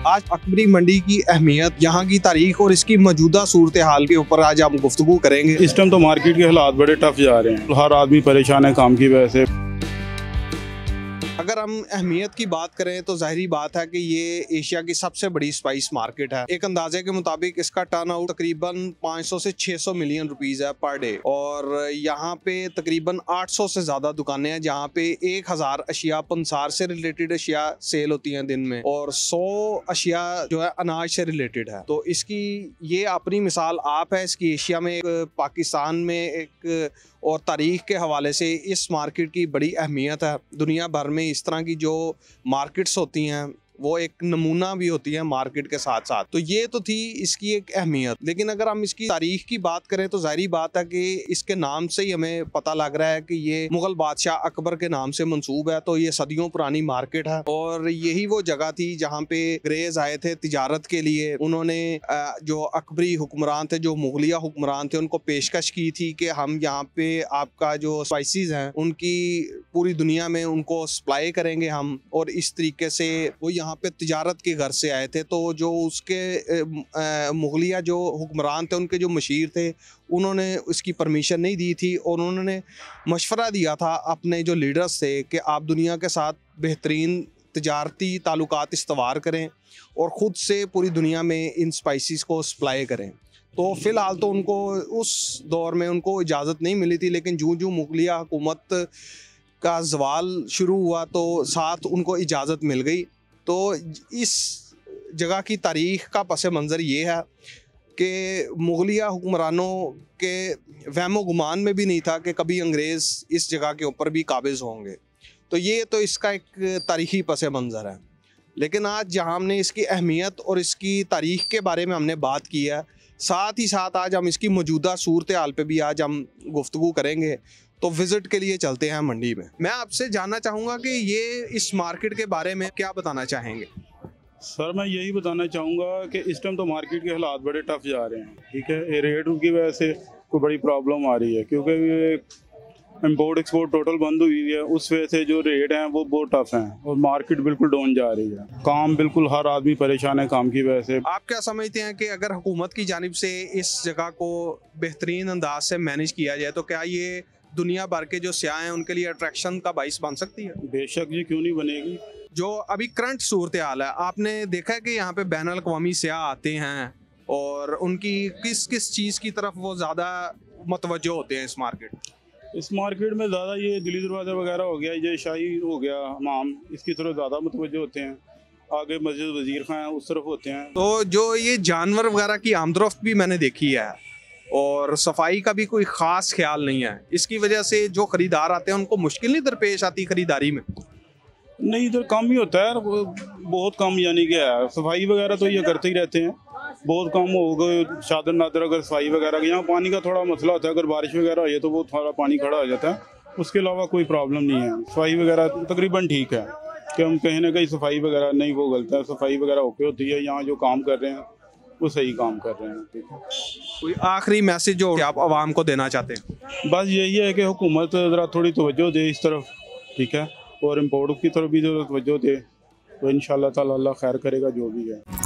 आज अकबरी मंडी की अहमियत, यहाँ की तारीख और इसकी मौजूदा सूरत हाल के ऊपर आज हम गुफ्तगू करेंगे। इस टाइम तो मार्केट के हालात बड़े टफ जा रहे हैं, हर आदमी परेशान है काम की वजह से। अगर हम अहमियत की बात करें तो जाहिर बात है कि ये एशिया की सबसे बड़ी स्पाइस मार्केट है। एक अंदाजे के मुताबिक इसका टर्न आउट तकरीबन 500 से 600 मिलियन रुपीस है पर डे, और यहाँ पे तकरीबन 800 से ज़्यादा दुकानें हैं जहाँ पे 1000 अशिया पंसार से रिलेटेड अशिया सेल होती हैं दिन में, और 100 अशिया जो है अनाज से रिलेटेड है। तो इसकी ये अपनी मिसाल आप है इसकी एशिया में, पाकिस्तान में एक, और तारीख के हवाले से इस मार्केट की बड़ी अहमियत है। दुनिया भर में इस तरह की जो मार्केट्स होती हैं वो एक नमूना भी होती है मार्केट के साथ साथ। तो ये तो थी इसकी एक अहमियत, लेकिन अगर हम इसकी तारीख की बात करें तो जाहिर बात है कि इसके नाम से ही हमें पता लग रहा है कि ये मुगल बादशाह अकबर के नाम से मंसूब है। तो ये सदियों पुरानी मार्केट है और यही वो जगह थी जहाँ पे अंग्रेज आए थे तिजारत के लिए। उन्होंने जो अकबरी हुक्मरान थे, जो मुगलिया हुक्मरान थे, उनको पेशकश की थी कि हम यहाँ पे आपका जो स्पाइसेस हैं उनकी पूरी दुनिया में उनको सप्लाई करेंगे हम, और इस तरीके से वो यहाँ पे तिजारत के घर से आए थे। तो जो उसके मुगलिया जो हुक्मरान थे, उनके जो मशीर थे, उन्होंने इसकी परमिशन नहीं दी थी और उन्होंने मशवरा दिया था अपने जो लीडर्स थे कि आप दुनिया के साथ बेहतरीन तिजारती ताल्लुकात इस्तवार करें और ख़ुद से पूरी दुनिया में इन स्पाइसेस को सप्लाई करें। तो फ़िलहाल तो उनको उस दौर में उनको इजाज़त नहीं मिली थी, लेकिन जो मुगलिया हुकूमत का ज़वाल शुरू हुआ तो साथ उनको इजाज़त मिल गई। तो इस जगह की तारीख़ का पस मंज़र ये है कि मुगलिया हुक्मरानों के वहमो गुमान में भी नहीं था कि कभी अंग्रेज़ इस जगह के ऊपर भी काबिज़ होंगे। तो ये तो इसका एक तारीख़ी पस मंज़र है। लेकिन आज जहाँ हमने इसकी अहमियत और इसकी तारीख़ के बारे में हमने बात की है, साथ ही साथ आज हम इसकी मौजूदा सूरत हाल पे भी आज हम गुफ्तगू करेंगे। तो विज़िट के लिए चलते हैं मंडी में। मैं आपसे जानना चाहूँगा कि ये इस मार्केट के बारे में क्या बताना चाहेंगे? सर मैं यही बताना चाहूँगा कि इस टाइम तो मार्केट के हालात बड़े टफ जा रहे हैं, ठीक है। ये रेट की वजह से कोई बड़ी प्रॉब्लम आ रही है, क्योंकि इम्पोर्ट एक्सपोर्ट टोटल बंद हुई है। उस वजह से जो रेट हैं वो बहुत टफ हैं और मार्केट बिल्कुल डाउन जा रही है। काम बिल्कुल हर आदमी परेशान है काम की वजह से। आप क्या समझते हैं कि अगर हुकूमत की जानिब से इस जगह को बेहतरीन अंदाज से मैनेज किया जाए तो क्या ये दुनिया भर के जो सियाह हैं उनके लिए अट्रैक्शन का बाइस बन सकती है? बेशक जी, क्यों नहीं बनेगी। जो अभी करंट सूरत हाल है, आपने देखा है कि यहाँ पे बैनुल अक़वामी सियाह आते हैं और उनकी किस किस चीज़ की तरफ वो ज़्यादा मतवज्जो होते हैं? इस मार्केट में ज़्यादा ये दिल्ली दरवाज़ा वगैरह हो गया, ये शाही हो गया, हमाम, इसकी तरफ ज़्यादा मतवज्जो होते हैं। आगे मस्जिद वज़ीर खां है उस तरफ होते हैं। तो जो ये जानवर वगैरह की आमदरफ्त भी मैंने देखी है और सफाई का भी कोई ख़ास ख्याल नहीं है। इसकी वजह से जो ख़रीदार आते हैं उनको मुश्किल नहीं दरपेश आती ख़रीदारी में? नहीं, इधर कम ही होता है, बहुत कम, यानी कि सफाई वगैरह तो ये करते ही रहते हैं। बहुत कम हो गए चादर नादर अगर सफाई वगैरह की। यहाँ पानी का थोड़ा मसला होता है, अगर बारिश वगैरह हो जाए तो वो थोड़ा पानी खड़ा हो जाता है। उसके अलावा कोई प्रॉब्लम नहीं है। सफाई वगैरह तकरीबन ठीक है कि हम कहीं ना कहीं सफाई वगैरह नहीं वो गलत है, सफाई वगैरह ओके होती है। यहाँ जो काम कर रहे हैं वो सही काम कर रहे हैं, ठीक है। कोई आखिरी मैसेज जो आप आवाम को देना चाहते हैं? बस यही है कि हुकूमत ज़रा थोड़ी तवज्जो दे इस तरफ, ठीक है, और इम्पोर्ट की तरफ भी जो तवज्जो दे, तो इंशाअल्लाह ताला अल्लाह खैर करेगा जो भी है।